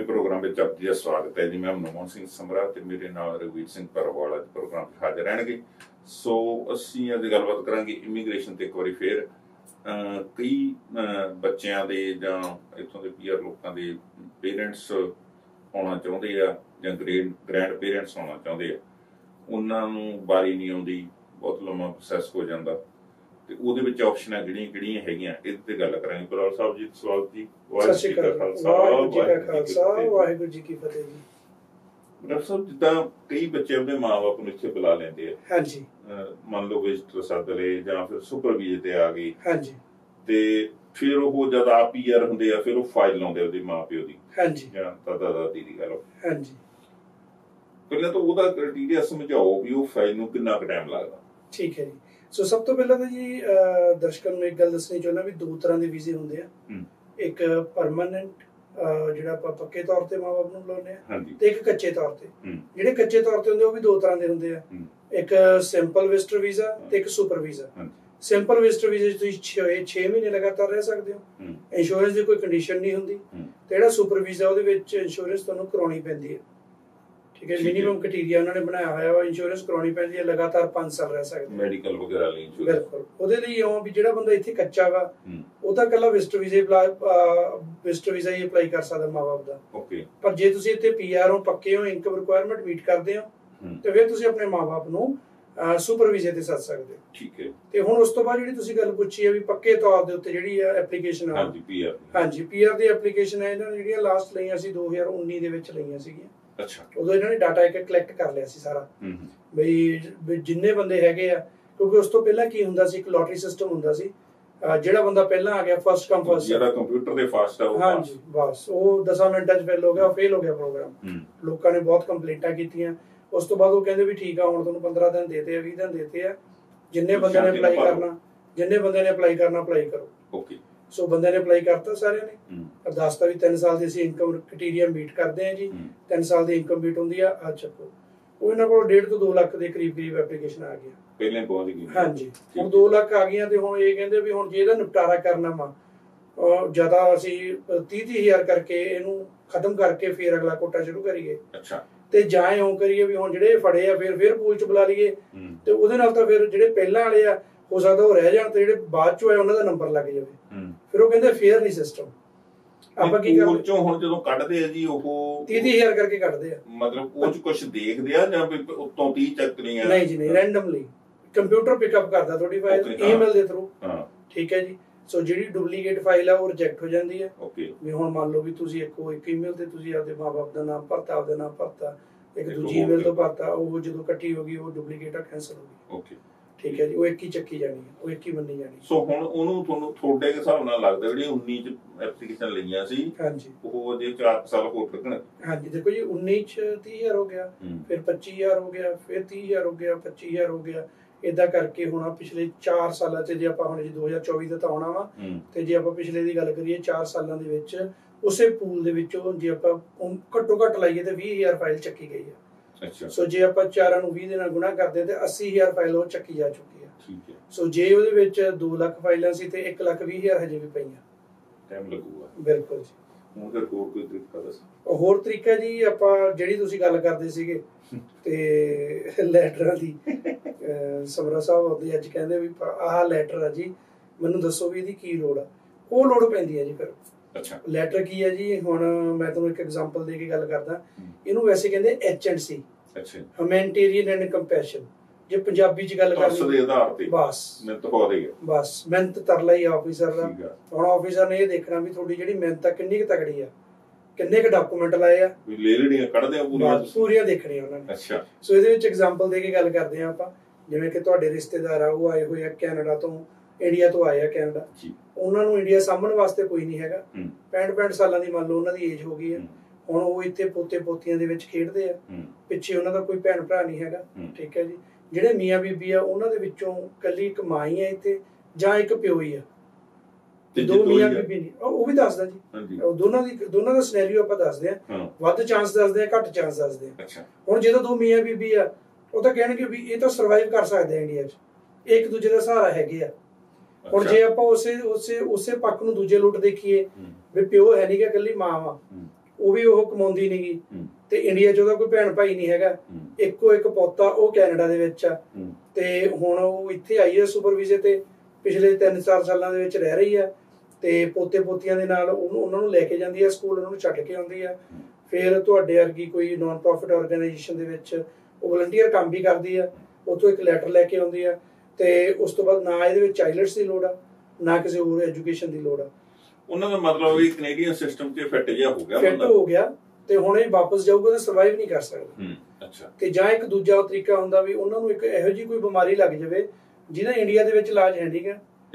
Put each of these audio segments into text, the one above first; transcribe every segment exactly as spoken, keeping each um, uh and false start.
Programme में आप जी का स्वागत है जी। मैं मनमोहन सिंह समरा ते मेरे नाल रघुवीर सिंह भरवाल अज प्रोग्राम हाजिर रहणगे। सो असीं अज गलबात करांगे इमीग्रेशन ते एक वारी फिर कई बच्चों के जां इत्थों के पीआर लोगों के पेरेंट्स आउणा चाहुंदे आ जां ग्रेड ग्रैंड पेरेंट्स आउणा चाहुंदे आ, उन्हां नूं बारी नहीं आउंदी, बहुत लंबा प्रोसैस हो जांदा ते ਉਹਦੇ ਵਿੱਚ ਆਪਸ਼ਨਾਂ ਕਿਹੜੀਆਂ ਕਿਹੜੀਆਂ ਹੈਗੀਆਂ ਇਹਦੇ ਤੇ ਗੱਲ ਕਰਾਂਗੇ। ਬਰਾੜ ਸਾਹਿਬ ਜੀ ਸਵਾਗਤ ਜੀ। ਸਤਿ ਸ਼੍ਰੀ ਅਕਾਲ। ਵਾਹਿਗੁਰੂ ਜੀ ਕਾ ਖਾਲਸਾ ਵਾਹਿਗੁਰੂ ਜੀ ਕੀ ਫਤਿਹ ਜੀ। ਬਰਾੜ ਸਾਹਿਬ ਜਿੱਦਾਂ ਕਈ ਬੱਚੇ ਆਪਣੇ ਮਾਂ-ਬਾਪ ਨੂੰ ਇੱਥੇ ਬੁਲਾ ਲੈਂਦੇ ਆ, ਹਾਂਜੀ, ਮੰਨ ਲਓ ਵਿਜ਼ਟਰ ਸੱਦ ਲਏ ਜਾਂ ਫਿਰ ਸੁਪਰ ਵੀਜ਼ੇ ਤੇ ਆ ਗਏ, ਹਾਂਜੀ, ਤੇ ਫਿਰ ਉਹ ਜਦ ਆਪ ਪੀਆਰ ਹੁੰਦੇ ਆ ਫਿਰ ਉਹ ਫਾਈਲ ਲਾਉਂਦੇ ਉਹਦੇ ਮਾਂ-ਪਿਓ ਦੀ, ਹਾਂਜੀ, ਜਾਂ ਦਾਦਾ ਦਾਦੀ ਦੀ ਗੱਲ, ਹਾਂਜੀ। ਪਹਿਲਾਂ ਤਾਂ ਉਹਦਾ ਕ੍ਰਾਈਟੇਰੀਆ ਸਮਝਾਓ ਵੀ ਉਹ ਫਾਈਲ ਨੂੰ ਕਿੰਨਾ ਕੁ ਟਾਈਮ ਲੱਗਦਾ। ਠੀਕ ਹੈ ਜੀ। ਸੋ ਸਭ ਤੋਂ ਪਹਿਲਾਂ ਤਾਂ ਜੀ ਦਰਸ਼ਕਾਂ ਨੂੰ ਇੱਕ ਗੱਲ ਦੱਸਣੀ ਚਾਹੁੰਦਾ ਵੀ ਦੋ ਤਰ੍ਹਾਂ ਦੇ ਵੀਜ਼ੇ ਹੁੰਦੇ ਆ। ਇੱਕ ਪਰਮਾਨੈਂਟ ਜਿਹੜਾ ਆਪਾਂ ਪੱਕੇ ਤੌਰ ਤੇ ਮਾਂ ਬਾਪ ਨੂੰ ਬੁਲਾਉਂਦੇ ਆ, ਤੇ ਇੱਕ ਕੱਚੇ ਤੌਰ ਤੇ। ਜਿਹੜੇ ਕੱਚੇ ਤੌਰ ਤੇ ਹੁੰਦੇ ਉਹ ਵੀ ਦੋ ਤਰ੍ਹਾਂ ਦੇ ਹੁੰਦੇ ਆ, ਇੱਕ ਸਿੰਪਲ ਵਿਜ਼ਟਰ ਵੀਜ਼ਾ ਤੇ ਇੱਕ ਸੁਪਰ ਵੀਜ਼ਾ। ਸਿੰਪਲ ਵਿਜ਼ਟਰ ਵੀਜ਼ੇ ਤੁਸੀਂ ਛੇ ਮਹੀਨੇ ਲਗਾਤਾਰ ਰਹਿ ਸਕਦੇ ਹੋ, ਇੰਸ਼ੋਰੈਂਸ ਦੀ ਕੋਈ ਕੰਡੀਸ਼ਨ ਨਹੀਂ ਹੁੰਦੀ। ਤੇ ਜਿਹੜਾ ਸੁਪਰ ਵੀਜ਼ਾ ਉਹਦੇ ਵਿੱਚ ਇੰਸ਼ੋਰੈਂਸ ਤੁਹਾਨੂੰ ਕਰਾਉਣੀ ਪੈਂਦੀ ਹੈ, ਠੀਕ ਹੈ। ਮਿਨੀਮਮ ਕ੍ਰਾਈਟੇਰੀਆ ਉਹਨਾਂ ਨੇ ਬਣਾਇਆ ਹੋਇਆ ਵਾ, ਇੰਸ਼ੋਰੈਂਸ ਕਰਾਉਣੀ ਪੈਂਦੀ ਹੈ, ਲਗਾਤਾਰ ਪੰਜ ਸਾਲ ਰਹਿ ਸਕਦੇ ਮੈਡੀਕਲ ਵਗੈਰਾ ਲਈ। ਬਿਲਕੁਲ। ਉਹਦੇ ਲਈ ਇਉਂ ਵੀ ਜਿਹੜਾ ਬੰਦਾ ਇੱਥੇ ਕੱਚਾ ਵਾ ਉਹ ਤਾਂ ਇਕੱਲਾ ਵਿਜ਼ਟਰ ਵੀਜ਼ੇ ਵਿਜ਼ਟਰ ਵੀਜ਼ਾ ਹੀ ਅਪਲਾਈ ਕਰ ਸਕਦਾ ਮਾਂ ਬਾਪ ਦਾ। ਓਕੇ। ਪਰ ਜੇ ਤੁਸੀਂ ਇੱਥੇ ਪੀਆਰ ਹੋ, ਪੱਕੇ ਹੋ, ਇਨਕਮ ਰਿਕੁਆਇਰਮੈਂਟ ਮੀਟ ਕਰਦੇ ਹੋ, ਤੇ ਫਿਰ ਤੁਸੀਂ ਆਪਣੇ ਮਾਂ ਬਾਪ ਨੂੰ ਸੁਪਰ ਵੀਜ਼ੇ ਤੇ ਸੱਦ ਸਕਦੇ ਹੋ। ਠੀਕ ਹੈ। ਤੇ ਹੁਣ ਉਸ ਤੋਂ ਬਾਅਦ ਜਿਹੜੀ ਤੁਸੀਂ ਗੱਲ ਪੁੱਛੀ ਹੈ ਵੀ ਪੱਕੇ ਤੌਰ ਦੇ ਉੱਤੇ ਜਿਹੜੀ ਆ ਐਪਲੀਕੇਸ਼ਨ ਆ, ਹਾਂਜੀ ਪੀਆਰ, ਹਾਂਜੀ ਪੀਆਰ ਦੀ ਐਪਲੀਕੇਸ਼ਨ ਹੈ, ਇਹਨਾਂ ਨੇ ਜਿਹੜੀਆਂ ਲਾਸਟ ਲਈਆਂ ਸੀ ਦੋ ਹਜ਼ਾਰ ਉੱਨੀ ਦੇ ਵਿੱਚ ਲਈਆਂ ਸੀਗੀਆਂ। ਅੱਛਾ। ਉਦੋਂ ਇਹਨਾਂ ਨੇ ਡਾਟਾ ਇੱਕ ਕਲੈਕਟ ਕਰ ਲਿਆ ਸੀ ਸਾਰਾ, ਬਈ ਜਿੰਨੇ ਬੰਦੇ ਹੈਗੇ ਆ, ਕਿਉਂਕਿ ਉਸ ਤੋਂ ਪਹਿਲਾਂ ਕੀ ਹੁੰਦਾ ਸੀ, ਇੱਕ ਲੋਟਰੀ ਸਿਸਟਮ ਹੁੰਦਾ ਸੀ, ਜਿਹੜਾ ਬੰਦਾ ਪਹਿਲਾਂ ਆ ਗਿਆ ਫਸਟ ਕਮ ਫਸਟ, ਜਿਹੜਾ ਕੰਪਿਊਟਰ ਤੇ ਫਾਸਟ ਆ ਉਹ, ਹਾਂਜੀ ਬਸ ਉਹ ਦਸਾਂ ਮਿੰਟਾਂ ਚ ਫੇਲ ਹੋ ਗਿਆ, ਫੇਲ ਹੋ ਗਿਆ ਪ੍ਰੋਗਰਾਮ। ਲੋਕਾਂ ਨੇ ਬਹੁਤ ਕੰਪਲੇਂਟਾਂ ਕੀਤੀਆਂ। ਉਸ ਤੋਂ ਬਾਅਦ ਉਹ ਕਹਿੰਦੇ ਵੀ ਠੀਕ ਆ ਹੁਣ ਤੁਹਾਨੂੰ ਪੰਦਰਾਂ ਦਿਨ ਦੇਤੇ ਆ, ਵੀਹ ਦਿਨ ਦੇਤੇ ਆ, ਜਿੰਨੇ ਬੰਦੇ ਨੇ ਅਪਲਾਈ ਕਰਨਾ ਜਿੰਨੇ ਬੰਦੇ ਨੇ ਅਪਲਾਈ ਕਰਨਾ ਅਪਲਾਈ ਕਰੋ। ਓਕੇ। ਸੋ ਬੰਦੇ ਨੇ ਅਪਲਾਈ ਕਰਤਾ ਸਾਰਿਆਂ ਨੇ, ਅਰਦਾਸਤਾ ਵੀ ਤਿੰਨ ਸਾਲ ਦੀ ਅਸੀਂ ਇਨਕਮ ਕ੍ਰਾਈਟੇਰੀਆ ਮੀਟ ਕਰਦੇ ਆ ਜੀ, ਤਿੰਨ ਸਾਲ ਦੀ ਇਨਕਮ ਮੀਟ ਹੁੰਦੀ ਆ। ਆ ਚੱਕੋ ਉਹ ਇਹਨਾਂ ਕੋਲ ਡੇਢ ਤੋਂ ਦੋ ਲੱਖ ਦੇ ਕਰੀਬ ਕਰੀਬ ਐਪਲੀਕੇਸ਼ਨ ਆ ਗਿਆ, ਪਹਿਲਾਂ ਪਹੁੰਚ ਗਈ। ਹਾਂਜੀ, ਹੁਣ ਦੋ ਲੱਖ ਆ ਗਈਆਂ ਤੇ ਹੁਣ ਇਹ ਕਹਿੰਦੇ ਵੀ ਹੁਣ ਜੇ ਇਹਦਾ ਨਿਪਟਾਰਾ ਕਰਨਾ ਵਾ ਜਿਆਦਾ ਅਸੀਂ ਤੀਹ ਤੀਹ ਹਜ਼ਾਰ ਕਰਕੇ ਇਹਨੂੰ ਖਤਮ ਕਰਕੇ ਫਿਰ ਅਗਲਾ ਕੋਟਾ ਸ਼ੁਰੂ ਕਰੀਏ। ਅੱਛਾ। ਤੇ ਜਾਂ ਇਉਂ ਕਰੀਏ ਵੀ ਹੁਣ ਜਿਹੜੇ ਫੜੇ ਆ ਫਿਰ ਫਿਰ ਪੂਲ ਚ ਬੁਲਾ ਲਈਏ, ਤੇ ਉਹਦੇ ਨਾਲ ਤਾਂ ਫਿਰ ਜਿਹੜੇ ਪਹਿਲਾਂ ਵਾਲੇ ਆ ਹੋ ਸਕਦਾ ਉਹ ਰਹਿ ਜਾਣ, ਤੇ ਜਿਹੜੇ ਬਾਅਦ ਚੋਂ ਆਏ ਉਹਨਾਂ ਦਾ ਨੰਬਰ ਲੱਗ ਜਾਵੇ। ਫਿਰ ਉਹ ਕਹਿੰਦੇ ਫੇਅਰ ਨਹੀਂ ਸਿਸਟਮ। ਆਪਾਂ ਕੀ ਕਰਦੇ ਚੋਂ ਹੁਣ ਜਦੋਂ ਕੱਢਦੇ ਆ ਜੀ ਉਹ ਤੀਹ ਤੀਹ ਹਜ਼ਾਰ ਕਰਕੇ ਕੱਢਦੇ ਆ, ਮਤਲਬ ਉਹ ਚ ਕੁਝ ਦੇਖਦੇ ਆ ਜਾਂ ਉੱਤੋਂ ਤੀਹ ਚੱਕ ਲਈਆਂ? ਨਹੀਂ ਜੀ ਨਹੀਂ, ਰੈਂਡਮਲੀ ਕੰਪਿਊਟਰ ਪਿਕਅਪ ਕਰਦਾ ਤੁਹਾਡੀ ਫਾਈਲ ਈਮੇਲ ਦੇ ਥਰੂ। ਠੀਕ ਹੈ ਜੀ। ਸੋ ਜਿਹੜੀ ਡੁਪਲੀਕੇਟ ਫਾਈਲ ਆ ਉਹ ਰਿਜੈਕਟ ਹੋ ਜਾਂਦੀ ਹੈ। ਓਕੇ। ਵੀ ਹੁਣ ਮੰਨ ਲਓ ਵੀ ਤੁਸੀਂ ਇੱਕੋ ਇੱਕ ਈਮੇਲ ਤੇ ਤੁਸੀਂ ਆਪਦੇ ਮਾਂ ਬਾਪ ਦਾ ਨਾਮ ਭਰਤਾ, ਆਪਦਾ ਨਾਮ ਭਰਤਾ, ਇੱਕ ਦੂਜੀ ਈਮੇਲ ਤੋਂ ਭਰਤਾ, ਉਹ ਜਦੋਂ ਇਕੱਠੀ ਹੋ ਗਈ ਉਹ ਡੁਪਲੀਕੇਟ ਆ, ਕੈਂਸਲ ਹੋ ਗਈ। ਓਕੇ। ਠੀਕ ਹੈ ਜੀ। ਉਹ ਇੱਕ ਹੀ ਚੱਕੀ ਜਾਣੀ ਹੈ, ਉਹ ਇੱਕ ਹੀ ਮੰਨੀ ਜਾਣੀ। ਸੋ ਹੁਣ ਉਹਨੂੰ ਤੁਹਾਨੂੰ ਤੁਹਾਡੇ ਹਿਸਾਬ ਨਾਲ ਲੱਗਦਾ ਜਿਹੜੀ ਉੱਨੀ ਚ ਐਪਲੀਕੇਸ਼ਨ ਲਈਆਂ ਸੀ, ਹਾਂਜੀ, ਉਹ ਜੇ ਚਾਰ ਸਾਲ ਹੋਰ ਲੱਗਣ? ਹਾਂਜੀ ਦੇਖੋ ਜੀ, ਉੱਨੀ ਚ ਤੀਹ ਹਜ਼ਾਰ ਹੋ ਗਿਆ, ਫਿਰ ਪੱਚੀ ਹਜ਼ਾਰ ਹੋ ਗਿਆ, ਫਿਰ ਤੀਹ ਹਜ਼ਾਰ ਹੋ ਗਿਆ, ਪੱਚੀ ਹਜ਼ਾਰ ਹੋ ਗਿਆ, ਏਦਾਂ ਕਰਕੇ ਹੁਣ ਪਿਛਲੇ ਚਾਰ ਸਾਲਾਂ ਚ, ਜੇ ਆਪਾਂ ਹੁਣ ਜੀ ਦੋ ਹਜ਼ਾਰ ਚੌਵੀ ਦਾ ਤਾਂ ਆਉਣਾ ਵਾ, ਤੇ ਜੇ ਆਪਾਂ ਪਿਛਲੇ ਦੀ ਗੱਲ ਕਰੀਏ ਚਾਰ ਸਾਲਾਂ ਦੇ ਵਿੱਚ ਉਸੇ ਪੂਲ ਦੇ ਵਿੱਚੋਂ ਜੇ ਆਪਾਂ ਘੱਟੋ ਘੱਟ ਲਾਈਏ ਤੇ ਵੀਹ ਹਜ਼ਾਰ ਫਾਈਲ ਚੱਕੀ ਗਈ ਆ। ਅੱਛਾ। ਸੋ ਜੇ ਆਪਾਂ ਚਾਰਾਂ ਨੂੰ ਵੀਹ ਦੇ ਨਾਲ ਗੁਣਾ ਕਰਦੇ ਤੇ ਅੱਸੀ ਹਜ਼ਾਰ ਫਾਈਲ ਉਹ ਚੱਕੀ ਜਾ ਚੁੱਕੀ ਆ। ਠੀਕ ਹੈ। ਸੋ ਜੇ ਉਹਦੇ ਵਿੱਚ ਦੋ ਲੱਖ ਫਾਈਲਾਂ ਸੀ ਤੇ ਇੱਕ ਲੱਖ ਵੀਹ ਹਜ਼ਾਰ ਹਜੇ ਵੀ ਪਈਆਂ, ਟਾਈਮ ਲੱਗੂਗਾ। ਬਿਲਕੁਲ ਜੀ। ਹੁਣ ਫਿਰ ਹੋਰ ਕੋਈ ਤਰੀਕਾ ਦੱਸ? ਹੋਰ ਤਰੀਕਾ ਜੀ, ਆਪਾਂ ਜਿਹੜੀ ਤੁਸੀਂ ਗੱਲ ਕਰਦੇ ਸੀਗੇ ਤੇ ਲੈਟਰਾਂ ਦੀ, ਸਮਰਾ ਸਾਹਿਬ ਆਉਂਦੇ ਅੱਜ ਕਹਿੰਦੇ ਵੀ ਆਹ ਲੈਟਰ ਆ ਜੀ, ਮੈਨੂੰ ਦੱਸੋ ਵੀ ਇਹਦੀ ਕੀ ਲੋੜ ਆ। ਉਹ ਲੋੜ ਪੈਂਦੀ ਹੈ ਜੀ ਫਿਰ। ਅੱਛਾ। ਲੈਟਰ ਕੀ ਹੈ ਜੀ, ਹੁਣ ਮੈਂ ਤੁਹਾਨੂੰ ਇੱਕ ਐਗਜ਼ਾਮਪਲ ਦੇ ਕੇ ਗੱਲ ਕਰਦਾ। ਇਹਨੂੰ ਵੈਸੇ ਕਹਿੰਦੇ H and C, humanitarian and compassion. ਜੇ ਪੰਜਾਬੀ ਚ ਗੱਲ ਕਰਨੀ ਬਸ ਮਿਹਨਤ ਹੋ ਰਹੀ ਹੈ, ਬਸ ਮਿਹਨਤ ਤਰਲਾ ਹੀ ਆਫਿਸਰ ਦਾ। ਹੁਣ ਆਫਿਸਰ ਨੇ ਇਹ ਦੇਖਣਾ ਵੀ ਤੁਹਾਡੀ ਜਿਹੜੀ ਮਿਹਨਤ ਆ ਕਿੰਨੀ ਕੁ ਤਕੜੀ ਆ, ਕਿੰਨੇ ਕੁ ਡਾਕੂਮੈਂਟ ਲਾਏ ਆ, ਲੇਲੜੀਆਂ ਕੱਢਦੇ ਆ ਪੂਰੀਆਂ ਪੂਰੀਆਂ ਦੇਖਣੀਆਂ ਉਹਨਾਂ ਨੇ। ਅੱਛਾ। ਸੋ ਇਹਦੇ ਵਿੱਚ ਐਗਜ਼ਾਮਪਲ ਦੇ ਕੇ ਗੱਲ ਕਰਦੇ ਆ ਆਪਾਂ, ਜਿਵੇਂ ਕਿ ਤੁਹਾਡੇ ਰਿਸ਼ਤੇਦਾਰ ਆ, ਉਹ ਆਏ ਹੋਏ ਆ ਕੈਨੇਡਾ ਤੋਂ, ਇੰਡੀਆ ਤੋਂ ਆਏ ਆ ਕੈਨੇਡਾ, ਉਹਨਾਂ ਨੂੰ ਇੰਡੀਆ ਸਾਂਭਣ ਵਾਸਤੇ ਕੋਈ ਨਹੀਂ ਹੈਗਾ। ਪੈਂਹਠ ਪੈਂਹਠ ਸਾਲਾਂ ਦੀ ਮੰਨ ਲਓ ਉਹਨਾਂ ਦੀ ਏਜ ਹੋ ਗਈ ਹੈ। ਹੁਣ ਉਹ ਇੱਥੇ ਪੋਤੇ ਪੋਤੀਆਂ ਦੇ ਵਿੱਚ ਖੇਡਦੇ ਆ, ਪਿੱਛੇ ਉਹਨਾਂ ਦਾ ਕੋਈ ਭੈਣ ਭਰਾ ਨਹੀਂ ਹੈਗਾ। ਠੀਕ ਹੈ ਜੀ। ਜਿਹੜੇ ਮੀਆਂ ਬੀਬੀ ਆ ਉਹਨਾਂ ਦੇ ਵਿੱਚੋਂ ਕੱਲੀ ਇੱਕ ਮਾਂ ਹੀ ਆ ਇੱਥੇ, ਜਾਂ ਇੱਕ ਪਿਓ ਹੀ ਆ, ਦੋ ਮੀਆਂ ਬੀਬੀ ਨਹੀਂ। ਉਹ ਵੀ ਦੱਸਦਾ ਜੀ, ਦੋਨਾਂ ਦੀ ਦੋਨਾਂ ਦਾ ਸਿਨੈਰੀਓ ਆਪਾਂ ਦੱਸਦੇ ਆ, ਵੱਧ ਚਾਂਸ ਦੱਸਦੇ ਆ, ਘੱਟ ਚਾਂਸ ਦੱਸਦੇ ਆ। ਹੁਣ ਜਦੋਂ ਦੋ ਮੀਆਂ ਬੀਬੀ ਆ ਉਹ ਤਾਂ ਕਹਿਣਗੇ ਵੀ ਇਹ ਤਾਂ ਸਰਵਾਈਵ ਕਰ ਸਕਦੇ ਆ ਇੰਡੀਆ 'ਚ, ਇੱਕ ਦੂਜੇ ਦਾ ਸਹਾਰਾ ਹੈਗੇ ਆ। ਹੁਣ ਜੇ ਆਪਾਂ ਉਸੇ ਉਸੇ ਉਸੇ ਪੱਖ ਨੂੰ ਦੂਜੇ ਲੁੱਟ ਦੇਖੀਏ ਵੀ ਪਿਓ ਹੈ ਨੀ ਗਾ, ਇਕੱਲੀ ਮਾਂ ਵਾ, ਉਹ ਵੀ ਉਹ ਕਮਾਉਂਦੀ ਨਹੀਂਗੀ ਤੇ ਇੰਡੀਆ 'ਚ ਉਹਦਾ ਕੋਈ ਭੈਣ ਭਾਈ ਨਹੀਂ ਹੈਗਾ, ਇੱਕੋ ਇੱਕ ਪੋਤਾ ਉਹ ਕੈਨੇਡਾ ਦੇ ਵਿੱਚ ਆ ਤੇ ਹੁਣ ਉਹ ਇੱਥੇ ਆਈ ਹੈ ਸੁਪਰ ਵੀਜ਼ੇ ਤੇ, ਪਿਛਲੇ ਤਿੰਨ ਚਾਰ ਸਾਲਾਂ ਦੇ ਵਿੱਚ ਰਹਿ ਰਹੀ ਆ ਤੇ ਪੋਤੇ ਪੋਤੀਆਂ ਦੇ ਨਾਲ ਉਹਨੂੰ ਉਹਨਾਂ ਨੂੰ ਲੈ ਕੇ ਜਾਂਦੀ ਆ ਸਕੂਲ, ਉਹਨਾਂ ਨੂੰ ਛੱਡ ਕੇ ਆਉਂਦੀ ਆ। ਫਿਰ ਤੁਹਾਡੇ ਵਰਗੀ ਕੋਈ ਨਾਨ ਪ੍ਰੋਫਿਟ ਆਰਗੇਨਾਈਜੇਸ਼ਨ ਦੇ ਵਿੱਚ ਉਹ ਵਲੰਟੀਅਰ ਕੰਮ ਵੀ ਕਰਦੀ ਆ, ਉੱਥੋਂ ਇੱਕ ਲੈਟਰ ਲੈ ਕੇ ਆਉਂਦੀ ਆ ਤੇ ਉਸ ਤੋਂ ਬਾਅਦ ਨਾ ਇਹਦੇ ਵਿੱਚ ਆਈਲੈਟਸ ਦੀ ਲੋੜ ਆ ਨਾ ਕਿਸੇ ਹੋਰ ਐਜੂਕੇਸ਼ਨ ਦੀ ਲੋੜ ਆ। ਉਹਨਾਂ ਦਾ ਮਤਲਬ ਵੀ ਕੈਨੇਡੀਅਨ ਸਿਸਟਮ 'ਚ ਫਿੱਟ ਜਿਹਾ ਹੋ ਗਿਆ, ਫਿੱਟ ਹੋ ਗਿਆ ਤੇ ਹੁਣ ਇਹ ਵਾਪਸ ਜਾਊਗਾ ਤਾਂ ਸਰਵਾਈਵ ਨਹੀਂ ਕਰ ਸਕਦਾ। ਅੱਛਾ। ਤੇ ਜਾਂ ਇੱਕ ਦੂਜਾ ਤਰੀਕਾ ਹੁੰਦਾ ਵੀ ਉਹਨਾਂ ਨੂੰ ਇੱਕ ਇਹੋ ਜਿਹੀ ਕੋਈ ਬਿਮਾਰੀ ਲੱਗ ਜਾਵੇ ਜਿਹਦਾ ਇੰਡੀਆ ਦੇ ਵਿੱਚ ਇਲਾਜ ਹੈ ਨਹੀਂਗਾ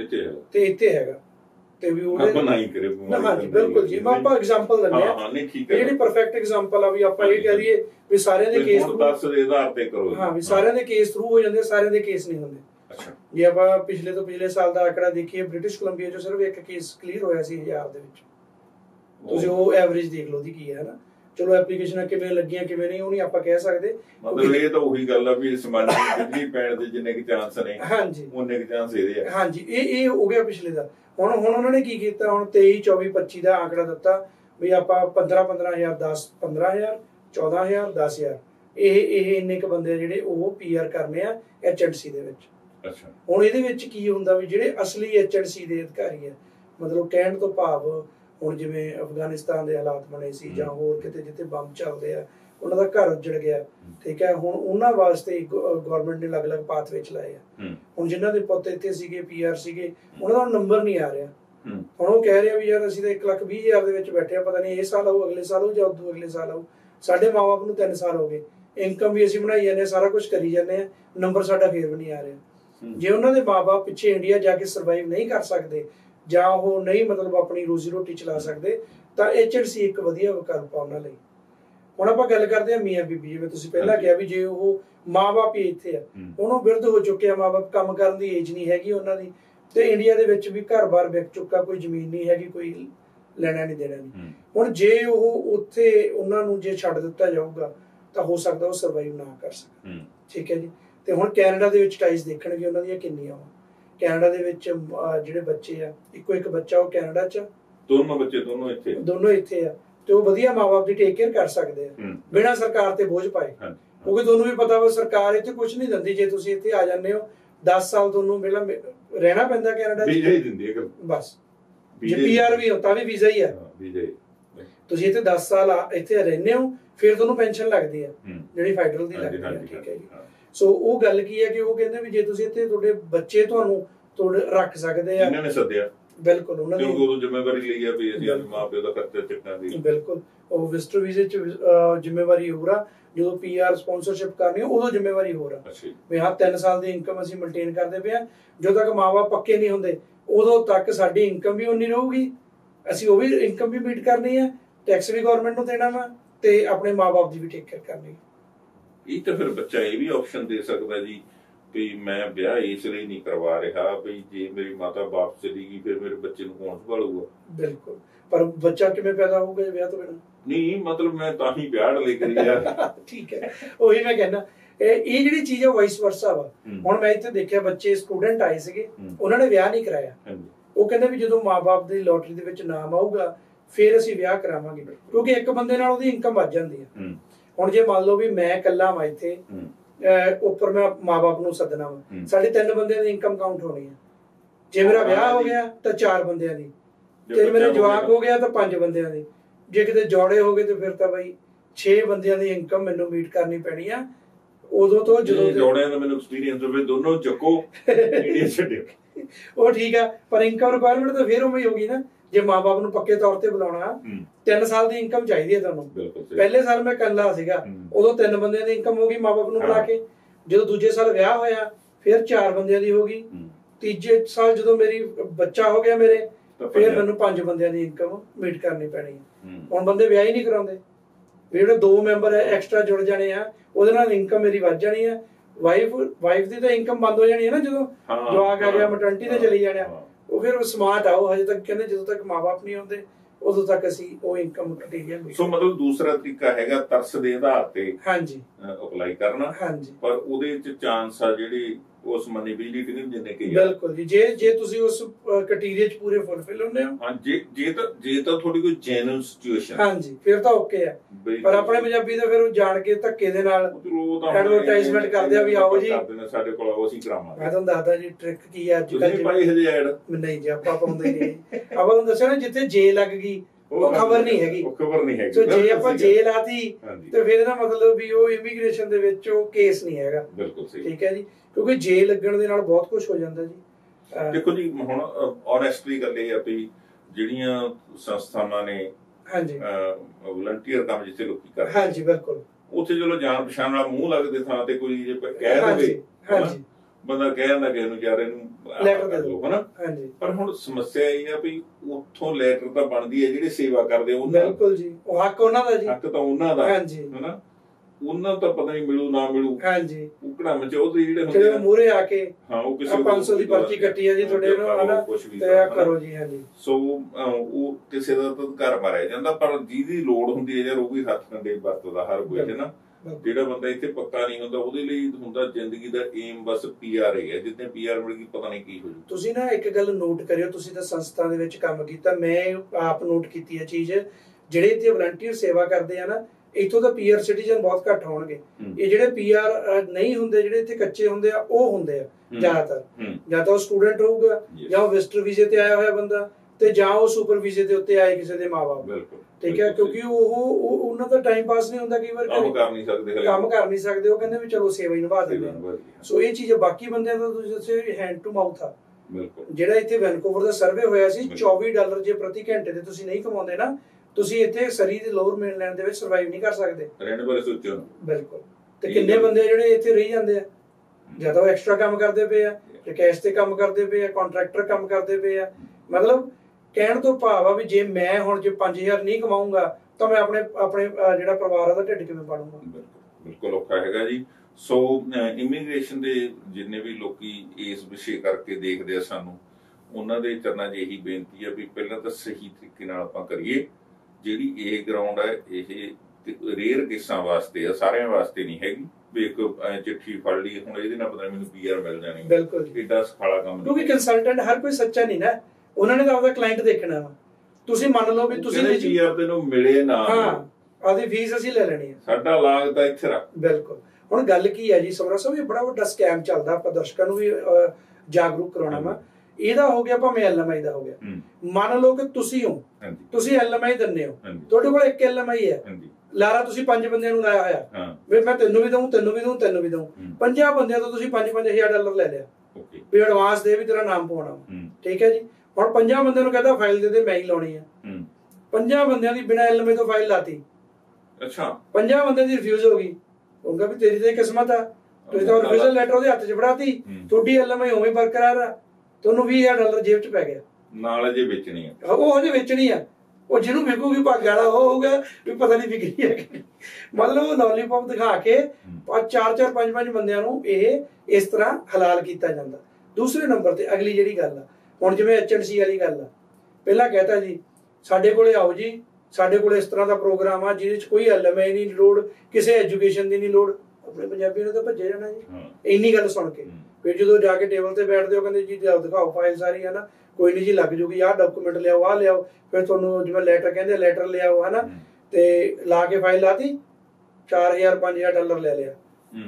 ਤੇ ਇੱਥੇ ਹੈਗਾ ਤੇ ਵੀ ਉਹ ਨਹੀਂ ਕਰੇ ਬਿਮਾਰੀ। ਹਾਂਜੀ ਬਿਲਕੁਲ ਜੀ, ਮੈਂ ਆਪਾਂ ਐਗਜ਼ਾਮਪਲ ਦਿੰਦੇ ਆ। ਹਾਂ ਨਹੀਂ ਠੀਕ ਹੈ, ਜਿਹੜੀ ਪਰਫੈਕਟ ਐਗਜ਼ਾਮਪਲ ਆ ਵੀ ਆਪਾਂ ਇਹ ਕਹਿ ਦਈਏ ਵੀ ਸਾਰਿਆਂ ਦੇ ਕੇਸ ਦਸ ਦੇ ਆਧਾਰ ਤੇ ਕਰੋ। ਹਾਂ ਵੀ ਸਾਰਿਆਂ ਦੇ ਕੇਸ ਥਰੂ ਹੋ ਜਾਂਦੇ, ਸਾਰਿਆਂ ਦੇ ਕੇਸ ਨਹੀਂ ਹੁੰਦੇ। ਅੱਛਾ। ਜੇ ਆਪਾਂ ਪਿਛਲੇ ਤੋਂ ਪਿਛਲੇ ਸਾਲ ਦਾ ਆંકੜਾ ਦੇਖੀਏ, ਬ੍ਰਿਟਿਸ਼ ਕੋਲੰਬੀਆ 'ਚ ਸਿਰਫ ਇੱਕ ਕੇਸ ਕਲੀਅਰ ਹੋਇਆ ਸੀ ਹਜ਼ਾਰ ਦੇ ਵਿੱਚ। ਤੁਸੀਂ ਉਹ ਐਵਰੇਜ ਦੇਖ ਲਓ ਦੀ ਕੀ ਹੈ ਨਾ। ਚਲੋ ਐਪਲੀਕੇਸ਼ਨਾਂ ਕਿਵੇਂ ਲੱਗੀਆਂ ਕਿਵੇਂ ਨਹੀਂ ਉਹ ਨਹੀਂ ਆਪਾਂ ਕਹਿ ਸਕਦੇ, ਮਤਲਬ ਇਹ ਤਾਂ ਉਹੀ ਗੱਲ ਆ ਵੀ ਸਮਾਜਿਕ ਬਿਜਲੀ ਪੈਣ ਦੇ ਜਿੰਨੇ ਕਿ ਚਾਂਸ ਨੇ ਹਾਂਜੀ ਉਹਨੇ ਕਿ ਚਾਂਸ ਇਹਦੇ ਆ। ਹਾਂਜੀ ਇਹ ਇਹ ਹੋ ਗਿਆ ਪਿਛਲੇ ਦਾ। ਹੁਣ ਹੁਣ ਉਹਨਾਂ ਨੇ ਕੀ ਕੀਤਾ, ਹੁਣ ਤੇਈ ਚੌਵੀ ਪੱਚੀ ਦਾ ਆંકੜਾ ਦਿੱਤਾ ਵੀ ਆਪਾਂ ਪੰਦਰਾਂ ਪੰਦਰਾਂ ਹਜ਼ਾਰ ਦਸ ਪੰਦਰਾਂ ਹਜ਼ਾਰ ਚੌਦਾਂ ਹਜ਼ਾਰ ਦਸ ਹਜ਼ਾਰ ਇਹ ਇਹ ਇੰਨੇ ਕੁ ਬੰਦੇ ਜਿਹੜੇ ਉਹ ਪੀ ਆਰ ਕਰਨੇ ਆ ਐਚ ਐਂਡ ਸੀ ਦੇ ਵਿੱਚ। ਅੱਛਾ। ਹੁਣ ਇਹਦੇ ਵਿੱਚ ਕੀ ਹੁੰਦਾ ਵੀ ਜਿਹੜੇ ਅਸਲੀ ਐਚ ਐਂਡ ਸੀ ਦੇ ਅਧਿਕਾਰੀ ਆ, ਮਤਲਬ ਕਹਿਣ ਤੋਂ ਭਾਵ ਹੁਣ ਜਿਵੇਂ ਅਫਗਾਨਿਸਤਾਨ ਦੇ ਹਾਲਾਤ ਬਣੇ ਸੀ ਜਾਂ ਹੋਰ ਕਿਤੇ ਜਿੱਥੇ ਬੰਬ ਚੱਲਦੇ ਆ, ਉਹਨਾਂ ਦਾ ਘਰ ਉੱਜੜ ਗਿਆ, ਠੀਕ ਹੈ। ਹੁਣ ਉਹਨਾਂ ਵਾਸਤੇ ਗਵਰਨਮੈਂਟ ਨੇ ਅਲੱਗ-ਅਲੱਗ ਪਾਥਵੇ ਚਲਾਏ ਆ। ਹੁਣ ਜਿਨ੍ਹਾਂ ਦੇ ਪੁੱਤ ਇੱਥੇ ਸੀਗੇ ਪੀ ਆਰ ਸੀਗੇ, ਉਹਨਾਂ ਦਾ ਨੰਬਰ ਨਹੀਂ ਆ ਰਿਹਾ। ਹੁਣ ਉਹ ਕਹਿ ਰਿਹਾ ਵੀ ਯਾਰ ਅਸੀਂ ਤਾਂ ਇੱਕ ਲੱਖ ਵੀਹ ਹਜ਼ਾਰ ਦੇ ਵਿੱਚ ਬੈਠੇ ਆ, ਪਤਾ ਨਹੀਂ ਇਹ ਸਾਲ ਆਊ ਅਗਲੇ ਸਾਲ ਆਊ ਜਾਂ ਉਦੋਂ ਅਗਲੇ ਸਾਲ ਆਊ। ਸਾਡੇ ਮਾਂ ਬਾਪ ਨੂੰ ਤਿੰਨ ਸਾਲ ਹੋ ਗਏ, ਇਨਕਮ ਵੀ ਅਸੀਂ ਬਣਾਈ ਜਾਂਦੇ, ਸਾਰਾ ਕੁਛ ਕਰੀ ਜਾਂਦੇ ਆ, ਨੰਬਰ ਸਾਡਾ ਫੇਰ ਵੀ ਨਹੀਂ ਆ ਰਿਹਾ। ਜੇ ਉਹਨਾਂ ਦੇ ਮਾਂ ਬਾਪ ਪਿੱਛੇ ਇੰਡੀਆ ਜਾ ਕੇ ਸਰਵਾਈਵ ਨਹੀਂ ਕਰ ਸਕਦੇ ਜਾਂ ਉਹ ਨਹੀਂ ਮਤਲਬ ਆਪਣੀ ਰੋਜ਼ੀ ਰੋਟੀ ਚਲਾ ਸਕਦੇ ਤਾਂ ਐਚ ਐਂਡ ਸੀ ਇੱਕ ਵਧੀਆ ਵਿਕਲਪ ਆ ਉਹਨਾਂ ਲਈ। ਹੁਣ ਆਪਾਂ ਗੱਲ ਕਰਦੇ ਹਾਂ ਮੀਆਂ ਬੀਬੀ, ਜਿਵੇਂ ਤੁਸੀਂ ਪਹਿਲਾਂ ਕਿਹਾ ਵੀ ਜੇ ਉਹ ਮਾਂ ਬਾਪ ਹੀ ਇੱਥੇ ਆ, ਹੁਣ ਉਹ ਬਿਰਧ ਹੋ ਚੁੱਕੇ ਆ, ਮਾਂ ਬਾਪ ਕੰਮ ਕਰਨ ਦੀ ਏਜ ਨਹੀਂ ਹੈਗੀ ਉਹਨਾਂ ਦੀ, ਤੇ ਇੰਡੀਆ ਦੇ ਵਿੱਚ ਵੀ ਘਰ-ਬਾਰ ਵਿਕ ਚੁੱਕਾ, ਕੋਈ ਜ਼ਮੀਨ ਨਹੀਂ ਹੈਗੀ, ਕੋਈ ਲੈਣਾ ਨਹੀਂ ਦੇਣਾ ਨਹੀਂ। ਹੁਣ ਜੇ ਉਹ ਉੱਥੇ ਉਹਨਾਂ ਨੂੰ ਜੇ ਛੱਡ ਦਿੱਤਾ ਜਾਊਗਾ ਤਾਂ ਹੋ ਸਕਦਾ ਉਹ ਸਰਵਾਈਵ ਨਾ ਕਰ ਸਕਣ, ਠੀਕ ਹੈ ਜੀ। ਤੇ ਹੁਣ ਕੈਨੇਡਾ ਦੇ ਵਿੱਚ ਟਾਈਜ਼ ਦੇਖਣਗੇ ਉਹਨਾਂ ਦੀਆਂ ਕਿੰਨੀਆਂ ਵਾ। ਕੈਨੇਡਾ ਦੇ ਵਿੱਚ ਜਿਹੜੇ ਬੱਚੇ ਆ, ਇੱਕੋ ਇੱਕ ਬੱਚਾ ਉਹ ਕੈਨੇਡਾ 'ਚ, ਦੋਨੋਂ ਬੱਚੇ ਦੋਨੋਂ ਇੱਥੇ ਦੋਨੋਂ ਇੱਥੇ ਆ ਤੇ ਉਹ ਵਧੀਆ ਮਾਂ ਬਾਪ ਦੀ ਟੇਕ ਕੇਅਰ ਕਰ ਸਕਦੇ ਆ ਬਿਨਾਂ ਸਰਕਾਰ ਤੇ ਬੋਝ ਪਾਏ, ਕਿਉਂਕਿ ਤੁਹਾਨੂੰ ਵੀ ਪਤਾ ਵਾ ਸਰਕਾਰ ਇੱਥੇ ਕੁਝ ਨਹੀਂ ਦਿੰਦੀ। ਜੇ ਤੁਸੀਂ ਇੱਥੇ ਆ ਜਾਂਦੇ ਹੋ ਦਸ ਸਾਲ ਤੁਹਾਨੂੰ ਪਹਿਲਾਂ ਰਹਿਣਾ ਪੈਂਦਾ ਕੈਨੇਡਾ 'ਚ, ਵੀਜ਼ਾ ਹੀ ਦਿੰਦੀ ਹੈ ਬਸ। ਜੇ ਪੀ ਆਰ ਵੀ ਹੋ ਤਾਂ ਵੀ ਵੀਜ਼ਾ ਹੀ ਆ। ਤੁਸੀਂ ਇੱਥੇ ਦਸ ਸਾਲ ਇੱਥੇ ਰਹਿੰਦੇ ਹੋ ਫਿਰ ਤੁਹਾਨੂੰ ਪੈਨਸ਼ਨ ਲੱਗਦੀ ਆ ਜਿਹੜੀ ਫੈਡਰਲ ਦੀ ਲੱਗਦੀ ਆ, ਠੀਕ ਹੈ ਜੀ। ਸੋ ਉਹ ਗੱਲ ਕੀ ਹੈ ਕਿ ਉਹ ਕਹਿੰਦੇ ਵੀ ਜੇ ਤੁਸੀਂ ਇੱਥੇ ਤੁਹਾਡੇ ਬੱਚੇ ਤੁਹਾਨੂੰ ਤੁਹਾਡੇ ਰੱਖ ਸਕਦੇ ਆ, ਇਹਨਾਂ ਨੇ ਸੱਦਿਆ ਬਿਲਕੁਲ ਉਹਨਾਂ ਨੇ ਉਹ ਜ਼ਿੰਮੇਵਾਰੀ ਲਈ ਆ ਵੀ ਅਸੀਂ ਆਪਣੇ ਮਾਪਿਓ ਦਾ ਖਰਚਾ ਚੱਕਾਂਗੇ। ਬਿਲਕੁਲ ਉਹ ਵਿਜ਼ਟਰ ਵੀਜ਼ੇ 'ਚ ਜ਼ਿੰਮੇਵਾਰੀ ਹੋਰ ਆ, ਜਦੋਂ ਪੀ ਆਰ ਸਪਾਂਸਰਸ਼ਿਪ ਕਰਨੀ ਉਦੋਂ ਜ਼ਿੰਮੇਵਾਰੀ ਹੋਰ ਆ ਵੀ ਹਾਂ ਤਿੰਨ ਸਾਲ ਦੀ ਇਨਕਮ ਅਸੀਂ ਮੇਨਟੇਨ ਕਰਦੇ ਪਏ ਆ। ਜਦੋਂ ਤੱਕ ਮਾਂ ਬਾਪ ਪੱਕੇ ਨਹੀਂ ਹੁੰਦੇ ਉਦੋਂ ਤੱਕ ਸਾਡੀ ਇਨਕਮ ਵੀ ਉਨੀ ਰਹੂਗੀ, ਅਸੀਂ ਉਹ ਵੀ ਇਨਕਮ ਵੀ ਮੀਟ ਕਰਨੀ ਆ, ਟੈਕਸ ਵੀ ਗਵਰਨਮੈਂਟ ਨੂੰ ਦੇਣਾ ਵਾ ਤੇ ਆਪਣੇ ਮਾਂ ਬਾਪ ਦੀ ਵੀ ਟੇਕ ਕੇਅਰ ਕਰਨੀ। ਇਹ ਤਾਂ ਫਿਰ ਬੱਚਾ ਇਹ ਵੀ ਆਪਸ਼ਨ ਦੇ ਸਕਦਾ ਜੀ ਵੀ ਮੈਂ ਵਿਆਹ ਇਸ ਲਈ ਨਹੀਂ ਕਰਵਾ ਰਿਹਾ ਵੀ ਜੇ ਮੇਰੀ ਮਾਤਾ ਵਾਪਸ ਚਲੀ ਗਈ ਫਿਰ ਮੇਰੇ ਬੱਚੇ ਨੂੰ ਕੌਣ ਸੰਭਾਲੂਗਾ। ਬਿਲਕੁਲ, ਪਰ ਬੱਚਾ ਕਿਵੇਂ ਪੈਦਾ ਹੋਊਗਾ ਵਿਆਹ ਤੋਂ ਬਿਨਾਂ? ਨਹੀਂ ਮਤਲਬ ਮੈਂ ਤਾਂ ਹੀ ਵਿਆਹ ਲੈ ਕਰੀ ਯਾਰ। ਠੀਕ ਹੈ, ਉਹੀ ਮੈਂ ਕਹਿੰਦਾ ਇਹ ਜਿਹੜੀ ਚੀਜ਼ ਹੈ ਵਾਈਸ ਵਰਸਾ ਵਾ। ਹੁਣ ਮੈਂ ਇੱਥੇ ਦੇਖਿਆ ਬੱਚੇ ਸਟੂਡੈਂਟ ਆਏ ਸੀਗੇ, ਉਹਨਾਂ ਨੇ ਵਿਆਹ ਨਹੀਂ ਕਰਾਇਆ। ਉਹ ਕਹਿੰਦੇ ਵੀ ਜਦੋਂ ਮਾਂ-ਬਾਪ ਦੀ ਲੋਟਰੀ ਦੇ ਵਿੱਚ ਨਾਮ ਆਊਗਾ ਫਿਰ ਅਸੀਂ ਵਿਆਹ ਕਰਾਵਾਂਗੇ, ਕਿਉਂਕਿ ਇੱਕ ਬੰਦੇ ਨਾਲ ਉਹਦੀ ਇਨਕਮ ਵੱਧ ਜਾਂਦੀ ਹੈ। ਹੁਣ ਜੇ ਮੰਨ ਲਓ ਵੀ ਮੈਂ ਇਕੱਲਾ ਵਾਂ ਇੱਥੇ, ਉੱਪਰ ਮੈਂ ਮਾਂ-ਬਾਪ ਨੂੰ ਸੱਦਣਾ ਵਾ, ਸਾਡੇ ਤਿੰਨ ਬੰਦਿਆਂ ਦੀ ਇਨਕਮ ਕਾਊਂਟ ਹੋਣੀ ਹੈ। ਜੇ ਮੇਰਾ ਵਿਆਹ ਹੋ ਗਿਆ ਤਾਂ ਚਾਰ ਬੰਦਿਆਂ ਦੀ, ਤੇ ਮੇਰੇ ਜਵਾਕ ਹੋ ਗਿਆ ਤਾਂ ਪੰਜ ਬੰਦਿਆਂ ਦੀ, ਜੇ ਕਿਤੇ ਜੋੜੇ ਹੋ ਗਏ ਤੇ ਫਿਰ ਤਾਂ ਬਾਈ ਛੇ ਬੰਦਿਆਂ ਦੀ ਇਨਕਮ ਮੈਨੂੰ ਮੀਟ ਕਰਨੀ ਪੈਣੀ ਆ। ਉਦੋਂ ਤੋਂ ਜਦੋਂ ਜੋੜਿਆਂ ਦਾ ਮੈਨੂੰ ਐਕਸਪੀਰੀਅੰਸ ਹੋਵੇ ਦੋਨੋਂ ਚੱਕੋ ਇੰਡੀਆ ਛੱਡਿਓ ਉਹ ਠੀਕ ਆ, ਪਰ ਇਨਕਮ ਰਿਕੁਆਇਰਮੈਂਟ ਤਾਂ ਫਿਰ ਉਵੇਂ ਹੀ ਹੋਗੀ ਨਾ। ਜੇ ਮਾਂ-ਬਾਪ ਨੂੰ ਪੱਕੇ ਤੌਰ ਤੇ ਬੁਲਾਉਣਾ ਤਿੰਨ ਸਾਲ ਦੀ ਇਨਕਮ ਚਾਹੀਦੀ ਹੈ ਤੁਹਾਨੂੰ। ਪਹਿਲੇ ਸਾਲ ਮੈਂ ਇਕੱਲਾ ਸੀਗਾ, ਉਦੋਂ ਤਿੰਨ ਬੰਦਿਆਂ ਦੀ ਇਨਕਮ ਹੋ ਗਈ ਮਾਂ-ਬਾਪ ਨੂੰ ਬੁਲਾ ਕੇ। ਜਦੋਂ ਦੂਜੇ ਸਾਲ ਵਿਆਹ ਹੋਇਆ ਫਿਰ ਚਾਰ ਬੰਦਿਆਂ ਦੀ ਹੋ ਗਈ। ਤੀਜੇ ਸਾਲ ਜਦੋਂ ਮੇਰੀ ਬੱਚਾ ਹੋ ਗਿਆ ਮੇਰੇ, ਫਿਰ ਮੈਨੂੰ ਪੰਜ ਬੰਦਿਆਂ ਦੀ ਇਨਕਮ ਮੀਟ ਕਰਨੀ ਪੈਣੀ। ਹੁਣ ਬੰਦੇ ਵਿਆਹ ਹੀ ਨਹੀਂ ਕਰਾਉਂਦੇ, ਜਿਹੜੇ ਦੋ ਮੈਂਬਰ ਐਕਸਟਰਾ ਜੁੜ ਜਾਣੇ ਆ ਉਹਦੇ ਨਾਲ ਇਨਕਮ ਮੇਰੀ ਵੱਧ ਜਾਣੀ ਆ। ਵਾਈਫ ਵਾਈਫ ਦੀ ਤਾਂ ਇਨਕਮ ਬੰਦ ਹੋ ਜਾਣੀ ਹੈ ਨਾ ਜਦੋਂ ਜਵਾਕ ਆ ਗਿਆ, ਮੈਟਰਨਿਟੀ ਤੇ ਚਲੀ ਜਾਣਾ। ਉਹ ਫਿਰ ਸਮਾਰਟ ਆਓ, ਹਜੇ ਤੱਕ ਕਹਿੰਦੇ ਜਦੋਂ ਤੱਕ ਮਾਂ-ਬਾਪ ਨਹੀਂ ਹੁੰਦੇ ਉਦੋਂ ਤੱਕ ਅਸੀਂ ਉਹ ਇਨਕਮ ਕਟੀਰੀਆ। ਸੋ ਮਤਲਬ ਦੂਸਰਾ ਤਰੀਕਾ ਹੈਗਾ ਤਰਸ ਦੇ ਆਧਾਰ ਤੇ ਹਾਂਜੀ ਅਪਲਾਈ ਕਰਨਾ। ਹਾਂਜੀ, ਪਰ ਉਹਦੇ ਚ ਚਾਂਸ ਆ ਜਿਹੜੇ ਉਸ ਮੰਨੀ ਬਿਜਲੀ ਟਿਕਟ ਜਿੰਨੇ ਕਿ ਬਿਲਕੁਲ ਜੀ, ਜੇ ਜੇ ਤੁਸੀਂ ਉਸ ਕ੍ਰਾਈਟੇਰੀਆ ਚ ਪੂਰੇ ਫੁੱਲਫਿਲ ਹੁੰਦੇ ਹੋ। ਹਾਂ, ਜੇ ਜੇ ਤਾਂ ਜੇ ਤਾਂ ਥੋੜੀ ਕੋਈ ਜੈਨੂਇਨ ਸਿਚੁਏਸ਼ਨ, ਹਾਂਜੀ, ਫਿਰ ਤਾਂ ਓਕੇ ਆ। ਪਰ ਆਪਣੇ ਪੰਜਾਬੀ ਤਾਂ ਫਿਰ ਉਹ ਜਾਣ ਕੇ ਧੱਕੇ ਦੇ ਨਾਲ ਐਡਵਰਟਾਈਜ਼ਮੈਂਟ ਕਰਦੇ ਆ ਵੀ ਆਓ ਜੀ ਸਾਡੇ ਕੋਲ ਆਓ, ਅਸੀਂ ਕਰਾਵਾਂਗੇ। ਮੈਂ ਤੁਹਾਨੂੰ ਦੱਸਦਾ ਜੀ ਟ੍ਰਿਕ ਕੀ ਆ ਅੱਜ ਕੱਲ੍ਹ ਭਾਈ ਹਜੇ ਐਡ ਨਹੀਂ ਜੀ, ਆਪਾਂ ਪਾਉਂਦੇ ਨਹੀਂ। ਆਪਾਂ ਤੁਹਾਨੂੰ ਦੱਸਿਆ ਨਾ, ਜਿੱਥੇ ਜੇ ਲੱਗ ਗਈ ਉਹ ਖਬਰ ਨਹੀਂ ਹੈਗੀ, ਉਹ ਖਬਰ ਨਹੀਂ ਹੈਗੀ। ਸੋ ਜੇ ਆਪਾਂ ਜੇ ਲਾਤੀ ਤੇ ਫਿਰ ਇਹਦਾ ਮਤਲਬ ਵੀ ਉਹ ਇਮੀਗ੍ਰੇਸ਼ਨ ਦੇ ਵਿੱਚ ਉਹ ਕੇਸ ਨਹੀਂ ਹੈਗਾ। ਬਿਲਕੁਲ ਸਹੀ, ਠੀਕ ਹੈ ਜੀ, ਕਿਉਂਕਿ ਜੇ ਲੱਗਣ ਦੇ ਨਾਲ ਬਹੁਤ ਕੁਝ ਹੋ ਜਾਂਦਾ ਜੀ। ਦੇਖੋ ਜੀ, ਹੁਣ ਓਨੈਸਟਲੀ ਗੱਲ ਇਹ ਆ ਵੀ ਜਿਹੜੀਆਂ ਸੰਸਥਾਵਾਂ ਨੇ, ਹਾਂਜੀ, ਵਲੰਟੀਅਰ ਕੰਮ ਜਿੱਥੇ ਲੋਕੀ ਕਰਦੇ, ਹਾਂਜੀ ਬਿਲਕੁਲ, ਉੱਥੇ ਚਲੋ ਜਾਣ ਪਛਾਣ ਵਾਲਾ ਮੂੰਹ ਲੱਗਦੇ ਥਾਂ ਤੇ ਕੋਈ ਜੇ ਕਹਿ ਦੇਵੇ, ਹਾਂਜੀ, ਬੰਦਾ ਕਹਿ ਜਾਂਦਾ ਕਿਸੇ ਨੂੰ ਯਾਰ ਇਹਨੂੰ ਲੈਟਰ ਦੇ ਦਿਓ, ਹਨਾ। ਹਾਂਜੀ, ਪਰ ਹੁਣ ਸਮੱਸਿਆ ਇਹ ਆ ਵੀ ਉੱਥੋਂ ਲੈਟਰ ਤਾਂ ਬਣਦੀ ਹੈ ਜਿਹੜੇ ਸੇਵਾ ਕਰਦੇ ਉਹਨਾਂ, ਬਿਲਕੁਲ ਜੀ, ਉਹ ਹੱਕ ਉਹਨਾਂ ਦਾ ਜੀ, ਹੱਕ ਤਾਂ ਉਹਨਾਂ ਦਾ, ਹਾਂਜੀ, ਹਨਾ। ਉਹਨਾਂ ਤਾਂ ਪਤਾ ਨਹੀਂ ਮਿਲੂ ਨਾ ਮਿਲੂ, ਹਾਂਜੀ, ਉਹ ਘੜਮ ਚ ਉਹਦੇ ਜਿਹੜੇ ਹੁੰਦੇ ਆ ਮੂਹਰੇ ਆ ਕੇ, ਹਾਂ, ਉਹ ਕਿਸੇ ਪੰਜ ਸੌ ਦੀ ਪਰਚੀ ਕੱਟੀ ਆ ਜੀ ਤੁਹਾਡੇ ਨੂੰ, ਹਨਾ, ਤੇ ਆ ਕਰੋ ਜੀ, ਹਾਂਜੀ। ਸੋ ਉਹ ਕਿਸੇ ਦਾ ਤਾਂ ਘਰ ਮਾਰਿਆ ਜਾਂਦਾ, ਪਰ ਜਿਹਦੀ ਲੋੜ ਹੁੰਦੀ ਹੈ ਯਾਰ ਉਹ ਵੀ ਹੱਥ ਕੰਡੇ ਵਰਤਦਾ ਹਰ ਕੋਈ, ਹੈ ਨਾ। ਜਿਹੜਾ ਬੰਦਾ ਇੱਥੇ ਪੱਕਾ ਨਹੀਂ ਹੁੰਦਾ ਉਹਦੇ ਲਈ ਹੁੰਦਾ ਜ਼ਿੰਦਗੀ ਦਾ ਏਮ ਬਸ ਪੀ ਆਰ ਹੀ ਹੈ, ਜਿੱਦਾਂ ਪੀ ਆਰ ਮਿਲ ਗਈ ਪਤਾ ਨਹੀਂ ਕੀ ਹੋ ਜੂ। ਤੁਸੀਂ ਨਾ ਇੱਕ ਗੱਲ ਨੋਟ ਕਰਿਓ, ਤੁਸੀਂ ਤਾਂ ਸੰਸਥਾ ਦੇ ਵਿੱਚ ਕੰਮ ਕੀਤਾ, ਮੈਂ ਆਪ ਨੋਟ ਕੀਤੀ ਹੈ ਚੀਜ਼, ਜਿਹੜੇ ਇੱਥੇ ਵਲੰਟੀਅਰ ਸੇਵਾ ਕਰਦੇ ਆ ਨਾ, ਇੱਥੋਂ ਦਾ ਪੀ ਆਰ ਸਿਟੀਜ਼ਨ ਬਹੁਤ ਘੱਟ ਹੋਣਗੇ। ਇਹ ਜਿਹੜੇ ਪੀ ਆਰ ਨਹੀਂ ਹੁੰਦੇ, ਜਿਹੜੇ ਇੱਥੇ ਕੱਚੇ ਹੁੰਦੇ ਆ, ਉਹ ਹੁੰਦੇ ਆ ਜ਼ਿਆਦਾਤਰ, ਜਾਂ ਤਾਂ ਉਹ ਸਟੂਡੈਂਟ ਹੋਊਗਾ, ਜਾਂ ਉਹ ਵਿਜ਼ਟਰ ਵੀਜ਼ੇ ਤੇ ਆਇਆ ਹੋਇਆ ਬੰਦਾ, ਤੇ ਜਾਂ ਉਹ ਸੁਪਰ ਵੀਜ਼ੇ ਦੇ ਉੱਤੇ ਆਏ ਕਿਸੇ ਦੇ ਮਾਂ-ਬਾਪ। ਬਿਲਕੁਲ ਠੀਕ ਹੈ, ਕਿਉਂਕਿ ਉਹ ਉਹਨਾਂ ਦਾ ਟਾਈਮ ਪਾਸ ਨਹੀਂ ਹੁੰਦਾ, ਕਈ ਵਾਰ ਕੰਮ ਕਰ ਨਹੀਂ ਸਕਦੇ, ਕੰਮ ਕਰ ਨਹੀਂ ਸਕਦੇ, ਉਹ ਕਹਿੰਦੇ ਵੀ ਚਲੋ ਸੇਵਾ ਹੀ ਨਿਭਾ ਦਿੰਦੇ ਆ। ਸੋ ਇਹ ਚੀਜ਼ ਬਾਕੀ ਬੰਦਿਆਂ ਦਾ ਤੁਸੀਂ ਦੱਸਿਆ ਹੈਂਡ ਟੂ ਮਾਊਥ ਆ। ਬਿਲਕੁਲ, ਜਿਹੜਾ ਇੱਥੇ ਵੈਨਕੂਵਰ ਦਾ ਸਰਵੇ ਹੋਇਆ ਸੀ, ਚੌਵੀ ਡਾਲਰ ਜੇ ਪ੍ਰਤੀ ਘੰਟੇ ਦੇ ਤੁਸੀਂ ਨਹੀਂ ਕਮਾਉਂਦੇ ਨਾ, ਤੁਸੀਂ ਇੱਥੇ ਸਰੀ ਦੇ ਲੋਅਰ ਮੇਨਲੈਂਡ ਦੇ ਵਿੱਚ ਸਰਵਾਈਵ ਨਹੀਂ ਕਰ ਸਕਦੇ। ਰਹਿਣ ਬਾਰੇ ਸੋਚੋ। ਬਿਲਕੁਲ, ਤੇ ਕਿੰਨੇ ਬੰਦੇ ਜਿਹੜੇ ਇੱਥੇ ਰਹੀ ਜਾਂਦੇ ਆ, ਜਾਂ ਤਾਂ ਉਹ ਐਕਸਟਰਾ ਕੰਮ ਕਰਦੇ ਪਏ ਆ, ਜਾਂ ਕੈਸ਼ ਤੇ ਕੰਮ ਕਰਦੇ ਪਏ ਆ, ਕੰਟਰੈਕਟਰ ਕੰਮ ਕਰਦੇ ਪਏ ਆ। ਮਤਲਬ ਕਹਿਣ ਤੋਂ ਭਾਵ ਆ ਵੀ ਜੇ ਮੈਂ ਹੁਣ ਜੇ ਪੰਜ ਹਜ਼ਾਰ ਨਹੀਂ ਕਮਾਊਂਗਾ ਤਾਂ ਮੈਂ ਆਪਣੇ ਆਪਣੇ ਜਿਹੜਾ ਪਰਿਵਾਰ ਉਹਦਾ ਢਿੱਡ ਕਿਵੇਂ ਪਾਲੂੰਗਾ। ਬਿਲਕੁਲ ਔਖਾ ਹੈਗਾ ਜੀ। ਸੋ ਇਮੀਗ੍ਰੇਸ਼ਨ ਦੇ ਜਿੰਨੇ ਵੀ ਲੋਕੀ ਇਸ ਵਿਸ਼ੇ ਕਰਕੇ ਦੇਖਦੇ ਆ ਸਾਨੂੰ, ਉਹਨਾਂ ਦੇ ਚਰਨਾਂ 'ਚ ਇਹੀ ਬੇਨਤੀ ਆ ਵੀ ਪਹਿਲਾਂ ਤਾਂ ਸਹੀ ਤਰੀਕੇ ਨਾਲ ਆਪਾਂ ਕਰੀਏ। ਜਿਹੜੀ ਇਹ ਗਰਾਊਂਡ ਹੈ ਇਹ ਰੇਅਰ ਕੇਸਾਂ ਵਾਸਤੇ ਆ, ਸਾਰਿਆਂ ਵਾਸਤੇ ਨਹੀਂ ਹੈਗੀ ਵੀ ਇੱਕ ਚਿੱਠੀ ਫੜ ਲਈ ਹੁਣ ਇਹਦੇ ਨਾਲ ਪਤਾ ਮੈਨੂੰ ਪੀ ਆਰ ਮਿਲ ਜਾਣੀ। ਬਿਲਕੁਲ, ਏਡਾ ਸਖਾਲਾ ਕੰਮ, ਕਿਉਂਕਿ ਕੰਸਲਟੈਂਟ ਹਰ ਕੋਈ ਸੱਚਾ ਨਹੀਂ ਨਾ, ਉਹਨਾਂ ਨੇ ਤਾਂ ਆਪਦਾ ਕਲਾਇੰਟ ਦੇਖਣਾ ਵਾ। ਤੁਸੀਂ ਮੰਨ ਲਓ ਵੀ ਤੁਸੀਂ ਪੀ ਆਰ ਤੈਨੂੰ ਮਿਲੇ ਨਾ, ਹਾਂ, ਆਦੀ ਫੀਸ ਅਸੀਂ ਲੈ ਲੈਣੀ ਹੈ, ਸਾਡਾ ਲਾਗ ਤਾਂ ਇੱਥੇ ਰੱਖ। ਬਿਲਕੁਲ, ਹੁਣ ਗੱਲ ਕੀ ਹੈ ਜੀ ਸਮਰਾ ਸਾਹਿਬ, ਇਹ ਬੜਾ ਵੱਡਾ ਸਕੈਮ ਚੱਲਦਾ, ਆਪਾਂ ਦਰਸ਼ਕਾਂ ਨੂੰ ਵੀ ਜਾਗਰੂਕ ਕਰਾਉਣਾ ਵਾ। ਇਹਦਾ ਹੋ ਗਿਆ ਭਾਵੇਂ ਐਲ ਐਮ ਆਈ ਦਾ ਹੋ ਗਿਆ, ਮੰਨ ਲਓ ਕਿ ਤੁਸੀਂ ਹੋ, ਤੁਸੀਂ ਐਲ ਐਮ ਆਈ ਦਿੰਦੇ ਹੋ, ਤੁਹਾਡੇ ਕੋਲ ਇੱਕ ਐਲ ਐਮ ਆਈ ਹੈ, ਲਾਰਾ ਤੁਸੀਂ ਪੰਜ ਬੰਦਿਆਂ ਨੂੰ ਲਾਇਆ ਹੋਇਆ ਵੀ ਮੈਂ ਤੈਨੂੰ ਵੀ ਦਊਂ, ਤੈਨੂੰ ਵੀ ਦਊਂ, ਤੈਨੂੰ ਵੀ ਦਊਂ, ਪੰਜਾਂ ਬੰਦਿਆਂ ਤੋਂ ਤੁਸੀਂ ਪੰਜ ਪੰਜ ਹਜ਼ਾਰ ਡਾਲਰ ਲੈ ਲਿਆ ਵੀ ਐਡਵਾਂਸ ਦੇ ਵੀ ਤੇਰਾ ਨਾਮ ਪਾਉਣਾ। ਠੀਕ ਹੈ ਜੀ, ਹੁਣ ਪੰਜਾਂ ਬੰਦਿਆਂ ਨੂੰ ਕਹਿੰਦਾ ਫਾਈਲ ਦੇ ਦੇ, ਮੈਂ ਹੀ ਲਾਉਣੀ ਆ, ਪੰਜਾਂ ਬੰਦਿਆਂ ਦੀ ਬਿਨਾਂ ਐਲ ਐਮ ਆਈ ਤੋਂ ਫਾਈਲ ਲਾਤੀ। ਅੱਛਾ, ਪੰਜਾਂ ਬੰਦਿਆਂ ਦੀ ਰਿਫਿਊਜ਼ ਹੋ ਗਈ, ਕਹੂੰਗਾ ਵੀ ਤੇਰੀ ਤੇ ਕਿਸਮਤ ਆ, ਤੁਸੀਂ ਤਾਂ ਰਿਫਿਊਜ਼ਲ ਲੈਟਰ ਉਹਦੇ ਹੱਥ 'ਚ ਫੜਾਤੀ, ਤੁਹਾਡੀ ਐਲ ਐਮ ਆਈ ਉਵੇਂ ਬਰਕਰਾਰ ਆ, ਤੁਹਾਨੂੰ ਵੀਹ ਹਜ਼ਾਰ ਡਾਲਰ ਜੇਬ 'ਚ ਪੈ ਗਿਆ। ਨਾਲ ਅਜੇ ਵੇਚਣੀ ਆ, ਉਹ ਅਜੇ ਵੇਚਣੀ ਆ, ਉਹ ਜਿਹਨੂੰ ਵਿਕੂਗੀ ਭਾਗ ਵਾਲਾ ਉਹ ਹੋਊਗਾ ਵੀ ਪਤਾ ਨਹੀਂ ਵਿਕਰੀ ਹੈ। ਮਤਲਬ ਉਹ ਲੋਲੀਪੌਪ ਦਿਖਾ ਕੇ ਚਾਰ ਚਾਰ ਪੰਜ ਪੰਜ ਬੰਦਿਆਂ ਨੂੰ ਇਹ ਇਸ ਤਰ੍ਹਾਂ ਹਲਾਲ ਕੀਤਾ ਜਾਂਦਾ। ਦੂਸਰੇ ਨੰਬਰ ਤੇ ਅਗਲੀ ਜਿਹੜੀ ਗੱਲ ਆ, ਹੁਣ ਜਿਵੇਂ ਐਚ ਐਂਡ ਸੀ ਵਾਲੀ ਗੱਲ ਆ, ਪਹਿਲਾਂ ਕਹਿਤਾ ਜੀ ਸਾਡੇ ਕੋਲੇ ਆਓ ਜੀ, ਸਾਡੇ ਕੋਲ ਇਸ ਤਰ੍ਹਾਂ ਦਾ ਪ੍ਰੋਗਰਾਮ ਆ ਜਿਹਦੇ 'ਚ ਕੋਈ ਐਲ ਐਮ ਆਈ ਨਹੀਂ ਲੋੜ, ਕਿਸੇ ਐਜੂਕੇਸ਼ਨ ਦੀ ਨਹੀਂ ਲੋੜ। ਆਪਣੇ ਪੰਜਾਬੀਆਂ ਨੂੰ ਤਾਂ ਭੱਜਿਆ ਜਾਣਾ ਜੀ ਇੰਨੀ ਗੱਲ ਸੁਣ ਕੇ। ਫਿਰ ਜਦੋਂ ਜਾ ਕੇ ਟੇਬਲ ਤੇ ਬੈਠਦੇ ਹੋ ਕਹਿੰਦੇ ਜੀ ਦਿਖਾਓ ਫਾਈਲ ਸਾਰੀ, ਹੈ ਨਾ, ਕੋਈ ਨਹੀਂ ਜੀ ਲੱਗ ਜੂਗੀ, ਆਹ ਡਾਕੂਮੈਂਟ ਲਿਆਓ, ਆਹ ਲਿਆਓ, ਫਿਰ ਤੁਹਾਨੂੰ ਜਿਵੇਂ ਲੈਟਰ ਕਹਿੰਦੇ ਲੈਟਰ ਲਿਆਓ, ਹੈ ਨਾ, ਤੇ ਲਾ ਕੇ ਫਾਈਲ ਲਾਤੀ, ਚਾਰ ਹਜ਼ਾਰ ਪੰਜ ਹਜ਼ਾਰ ਡਾਲਰ ਲੈ ਲਿਆ,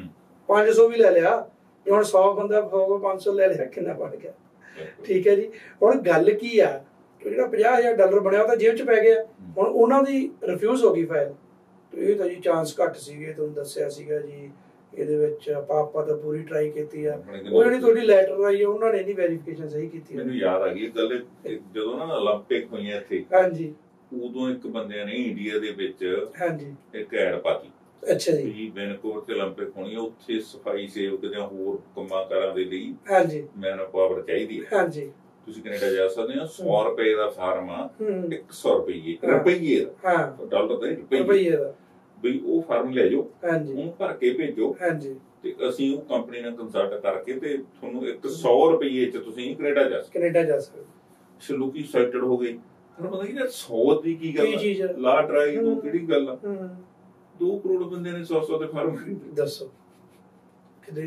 ਪੰਜ ਸੌ ਵੀ ਲੈ ਲਿਆ, ਹੁਣ ਸੌ ਬੰਦਾ ਹੋਊਗਾ ਪੰਜ ਸੌ ਲੈ ਲਿਆ, ਕਿੰਨਾ ਬਣ ਗਿਆ। ਠੀਕ ਹੈ ਜੀ, ਹੁਣ ਗੱਲ ਕੀ ਆ, ਜਿਹੜਾ ਪੰਜਾਹ ਹਜ਼ਾਰ ਡਾਲਰ ਬਣਿਆ ਉਹ ਤਾਂ ਜੇਬ 'ਚ ਪੈ ਗਿਆ, ਹੁਣ ਉਹਨਾਂ ਦੀ ਰਿਫਿਊਜ਼ ਹੋ ਗਈ ਫਾਈਲ। ਇਹ ਤਾਂ ਜੀ ਚਾਂਸ ਘੱਟ ਸੀਗੇ, ਤੁਹਾਨੂੰ ਦੱਸਿਆ ਸੀਗਾ ਜੀ, ਇਹਦੇ ਵਿੱਚ ਆਪਾਂ ਆਪਾਂ ਤਾਂ ਪੂਰੀ ਟਰਾਈ ਕੀਤੀ ਆ। ਉਹ ਜਿਹੜੀ ਤੁਹਾਡੀ ਲੈਟਰ ਆਈ ਆ ਉਹਨਾਂ ਨੇ ਨਹੀਂ ਵੈਰੀਫਿਕੇਸ਼ਨ ਸਹੀ ਕੀਤੀ। ਮੈਨੂੰ ਯਾਦ ਆ ਗਈ ਗੱਲ, ਜਦੋਂ ਨਾ 올림픽 ਹੋਈਆਂ ਇੱਥੇ, ਹਾਂਜੀ, ਉਦੋਂ ਇੱਕ ਬੰਦਿਆਂ ਨੇ ਇੰਡੀਆ ਦੇ ਵਿੱਚ, ਹਾਂਜੀ, ਇੱਕ ਐਡ ਪਾਤੀ। ਅੱਛਾ ਜੀ, ਵੈਨਕੂਵਰ ਤੇ 올림픽 ਹੋਣੀ ਆ, ਉੱਥੇ ਸਫਾਈ ਸੇਵਕ ਜਾਂ ਹੋਰ ਕੰਮਾਂ ਕਾਰਾਂ ਦੇ ਲਈ, ਹਾਂਜੀ, ਮੈਨ ਪਾਵਰ ਚਾਹੀਦੀ ਹੈ, ਹਾਂਜੀ, ਤੁਸੀਂ ਕੈਨੇਡਾ ਜਾ ਸਕਦੇ ਹੋ। ਸੌ ਰੁਪਏ ਦਾ ਫਾਰਮ ਆ, ਇੱਕ ਸੌ ਰੁਪਈਏ ਰੁਪਈਏ ਦਾ, ਡਾਲਰ ਦਾ ਰੁਪਈਏ ਦਾ, ਵੀ ਉਹ ਫਾਰਮ ਲੈ ਜਾਓ, ਉਹਨੂੰ ਭਰ ਕੇ ਭੇਜੋ, ਹਾਂਜੀ, ਤੇ ਅਸੀਂ ਉਹ ਕੰਪਨੀ ਨਾਲ ਕੰਸਲਟ ਕਰਕੇ ਤੇ ਤੁਹਾਨੂੰ ਇੱਕ ਸੌ ਰੁਪਈਏ 'ਚ ਤੁਸੀਂ ਕੈਨੇਡਾ ਜਾ ਸਕਦੇ ਕੈਨੇਡਾ ਜਾ ਸਕਦੇ। ਲੋਕੀ ਐਕਸਾਈਟਡ ਹੋ ਗਏ, ਤੁਹਾਨੂੰ ਪਤਾ ਕੀ ਸੌ ਦੀ ਕੀ ਗੱਲ, ਲਾ ਟਰਾਈ ਤੋਂ ਕਿਹੜੀ ਗੱਲ ਆ, ਦੋ ਕਰੋੜ ਬੰਦੇ ਨੇ ਸੌ ਸੌ ਦੇ ਫਾਰਮ ਖਰੀਦੇ। ਦੱਸੋ ਕਿਤੇ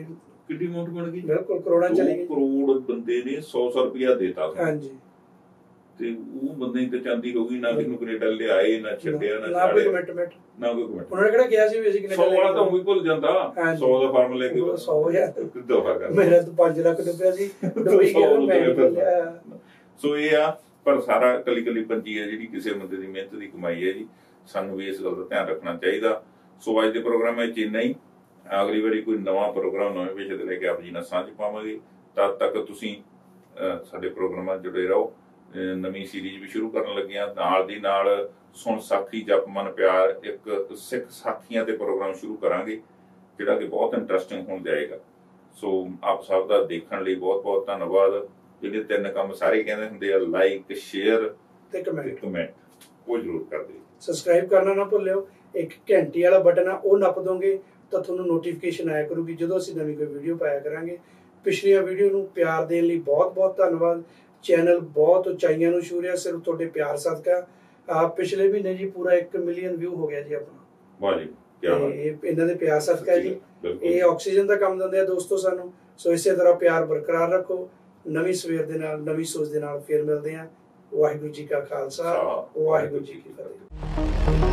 ਕਿੰਨੀ ਅਮਾਉਂਟ ਬਣ ਗਈ? ਬਿਲਕੁਲ ਕਰੋੜਾਂ ਚਲੀ ਗਈ। ਦੋ ਕਰੋੜ ਬੰਦੇ ਨੇ ਸੌ ਸੌ ਰੁਪਇਆ ਦੇਤਾ। ਹਾਂਜੀ। ਤੇ ਉਹ ਬੰਦੇ ਤੇ ਚਾਂਦੀ ਹੋ ਗਈ, ਨਾ ਕਿਸੇ ਨੂੰ ਕੈਨੇਡਾ ਲਿਆਏ, ਨਾ ਛੱਡਿਆ, ਨਾ ਨਾ ਕੋਈ ਕਮਿਟਮੈਂਟ, ਨਾ ਕੋਈ ਕਮਿਟਮੈਂਟ। ਉਹਨਾਂ ਨੇ ਕਿਹੜਾ ਕਿਹਾ ਸੀ ਵੀ ਅਸੀਂ ਕੈਨੇਡਾ ਸੌ ਵਾਲਾ ਤਾਂ ਉਹੀ ਭੁੱਲ ਜਾਂਦਾ, ਸੌ ਦਾ ਫਾਰਮ ਲੈ ਕੇ ਸੌ ਹਜ਼ਾਰ ਦਫਾ ਕਰ। ਮੇਰਾ ਤਾਂ ਪੰਜ ਲੱਖ ਡੁੱਬਿਆ ਸੀ, ਡੁੱਬੀ ਗਿਆ ਮੈਂ। ਸੋ ਇਹ ਆ, ਪਰ ਸਾਰਾ ਕੱਲੀ ਕੱਲੀ ਪੰਜੀ ਹੈ ਜਿਹੜੀ ਕਿਸੇ ਬੰਦੇ ਦੀ ਮਿਹਨਤ ਦੀ ਕਮਾਈ ਹੈ ਜੀ। ਸਾਨੂੰ ਵੀ ਇਸ ਗੱਲ ਦਾ ਧਿਆਨ ਰੱਖਣਾ ਚਾਹੀਦਾ। ਸੋ ਅੱਜ ਦੇ ਪ੍ਰੋਗਰਾਮ ਵਿੱਚ ਇੰਨਾ ਹੀ। ਅਗਲੀ ਵਾਰੀ ਕੋਈ ਨਵਾਂ ਪ੍ਰੋਗਰਾਮ ਨਵੇਂ ਵਿਸ਼ੇ ਤੇ ਲੈ ਕੇ ਆਪ ਜੀ ਨਾਲ ਸਾਂਝ ਪਾਵਾਂਗੇ। ਤਦ ਤੱਕ ਤੁਸੀਂ ਸਾਡੇ ਪ੍ਰੋਗਰਾਮਾਂ ਜੁੜੇ ਰਹੋ। ਨਵੀਂ ਸੀਰੀਜ਼ ਵੀ ਸ਼ੁਰੂ ਕਰਨ ਲੱਗੇ ਹਾਂ, ਨਾਲ ਦੀ ਨਾਲ ਸੁਣ ਸਾਖੀ ਜਪ ਮਨ ਪਿਆਰ ਇੱਕ ਸਿੱਖ ਸਾਖੀਆਂ ਤੇ ਪ੍ਰੋਗਰਾਮ ਸ਼ੁਰੂ ਕਰਾਂਗੇ, ਜਿਹੜਾ ਕਿ ਬਹੁਤ ਇੰਟਰਸਟਿੰਗ ਹੋਣ ਜਾਏਗਾ। ਸੋ ਆਪ ਸਭ ਦਾ ਦੇਖਣ ਲਈ ਬਹੁਤ ਬਹੁਤ ਧੰਨਵਾਦ। ਜਿਹੜੇ ਤਿੰਨ ਕੰਮ ਸਾਰੇ ਕਹਿੰਦੇ ਹੁੰਦੇ ਆ, ਲਾਈਕ, ਸ਼ੇਅਰ ਤੇ ਕਮੈਂਟ, ਕਮੈਂਟ ਉਹ ਜ਼ਰੂਰ ਕਰ ਦਿਓ। ਸਬਸਕ੍ਰਾਈਬ ਕਰਨਾ ਨਾ ਭੁੱਲਿਓ। ਇੱਕ ਘੰਟੀ ਵਾਲਾ ਬਟਨ ਆ, ਉਹ ਨੱਪ ਦੋਗੇ ਤਾਂ ਤੁਹਾਨੂੰ ਨੋਟੀਫਿਕੇਸ਼ਨ ਆਇਆ ਕਰੂਗੀ ਜਦੋਂ ਅਸੀਂ ਨਵੀਂ ਕੋਈ ਵੀਡੀਓ ਪਾਇਆ ਕਰਾਂਗੇ। ਪਿਛਲੀਆਂ ਵੀਡੀਓ ਨੂੰ ਪਿਆਰ ਦੇਣ ਲਈ ਬਹੁਤ ਬਹੁਤ ਧੰਨਵਾਦ। ਚੈਨਲ ਬਹੁਤ ਉਚਾਈਆਂ ਨੂੰ ਛੂ ਰਿਹਾ ਸਿਰਫ ਤੁਹਾਡੇ ਪਿਆਰ ਸਦਕਾ। ਆ ਪਿਛਲੇ ਮਹੀਨੇ ਜੀ ਪੂਰਾ ਇੱਕ ਮਿਲੀਅਨ ਵਿਊ ਹੋ ਗਿਆ ਜੀ ਆਪਣਾ। ਵਾਹ ਜੀ, ਕੀ ਬਾਤ। ਇਹ ਇਹਨਾਂ ਦੇ ਪਿਆਰ ਸਦਕਾ ਜੀ। ਇਹ ਆਕਸੀਜਨ ਦਾ ਕੰਮ ਦਿੰਦੇ ਆ ਦੋਸਤੋ ਸਾਨੂੰ। ਸੋ ਇਸੇ ਤਰ੍ਹਾਂ ਪਿਆਰ ਬਰਕਰਾਰ ਰੱਖੋ। ਨਵੀਂ ਸਵੇਰ ਦੇ ਨਾਲ, ਨਵੀਂ ਸੋਚ ਦੇ ਨਾਲ ਫੇਰ ਮਿਲਦੇ ਹਾਂ। ਵਾਹਿਗੁਰੂ ਜੀ ਕਾ ਖਾਲਸਾ, ਵਾਹਿਗੁਰੂ ਜੀ ਕੀ ਫਤਿਹ।